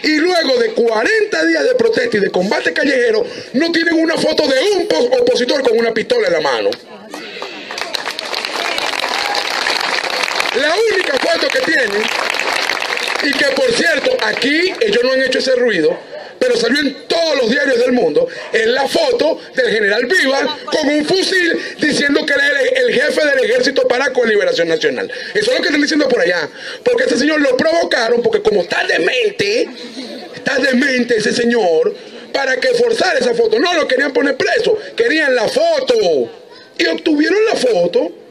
y luego de 40 días de protesta y de combate callejero, no tienen una foto de un opositor con una pistola en la mano. La única foto que tienen, y que por cierto, aquí ellos no han hecho ese ruido, pero salió en todos los diarios del mundo, es la foto del general Vivas con un fusil diciendo que él es el jefe del Ejército Paraco de Liberación Nacional. Eso es lo que están diciendo por allá, porque ese señor lo provocaron, porque como está demente ese señor, para que forzara esa foto. No lo querían poner preso, querían la foto, y obtuvieron la foto.